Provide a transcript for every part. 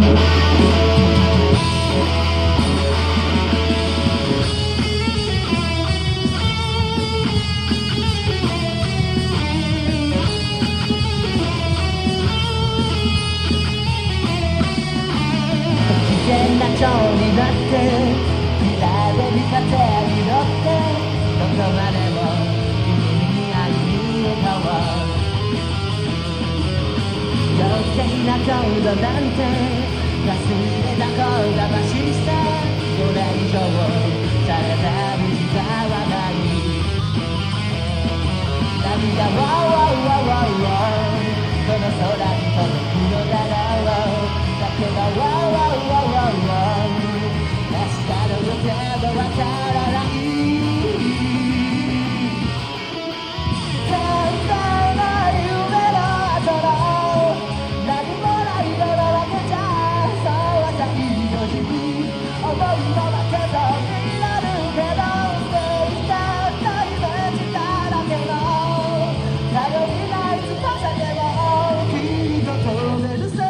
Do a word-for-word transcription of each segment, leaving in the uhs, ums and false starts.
危険な蝶になって左に風に乗ってどこまでも君に会いに行こう。余計なことなんて忘れた声がましさ、これ以上されたり使わない。波がワーワーワーワーワーこの空に届くのだろう。だけどワーワーワーワー明日の予定はわからない。簡単な夢の後の何もない世の中じゃ、そうは最後に思いのまけそうになるけど、捨てたったイメージだらけの頼りない翼でもきっと飛べるさ。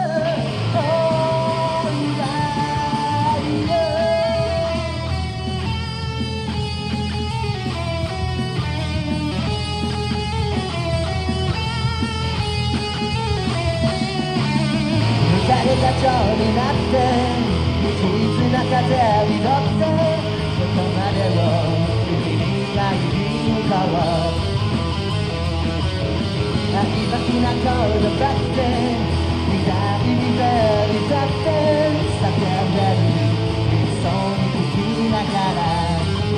浮かれた蝶になって静な風に乗ってどこまでも君に会いに行こう。曖昧な声ばって苦い目に立って叫んでる理想に聞きながら、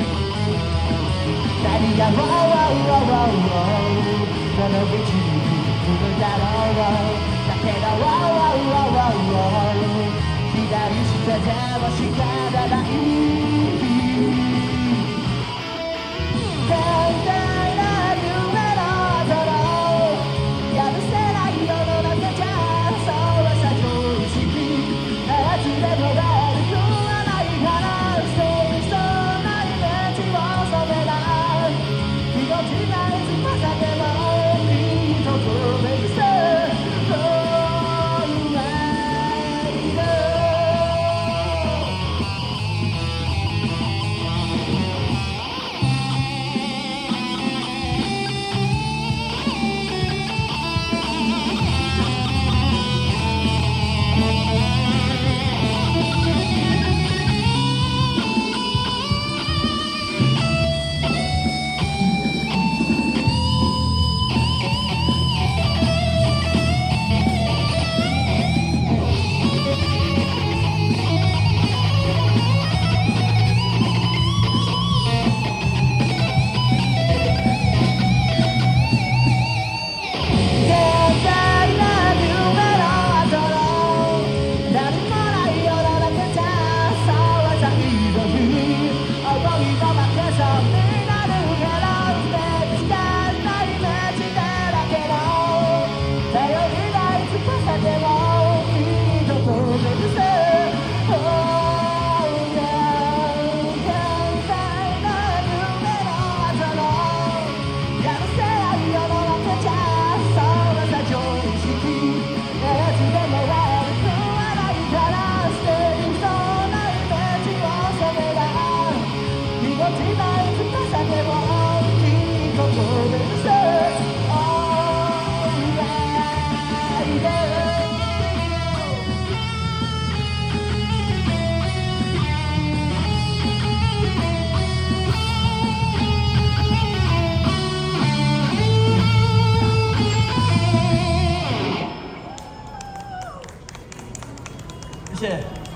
二人がワーワーワーワーワーこの道に来るだろう。だけどワーワーワーワーワー左捨てては仕方ない。簡単な夢の後のやるせない世の中じゃ、そうはさ常識いつでも出る食わないから捨てそうなイメージを染めない。気持ちない翼でもきっと飛べるさ。谢谢。